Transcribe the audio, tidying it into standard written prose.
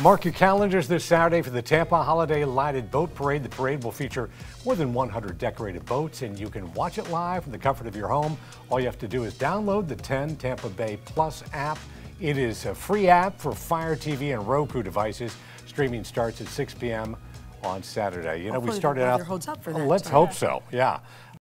Mark your calendars this Saturday for the Tampa Holiday Lighted Boat Parade. The parade will feature more than 100 decorated boats, and you can watch it live from the comfort of your home. All you have to do is download the 10 Tampa Bay Plus app. It is a free app for Fire TV and Roku devices. Streaming starts at 6 p.m. on Saturday. You know, Hopefully we started the out. weather holds up for that. Let's hope so. Yeah.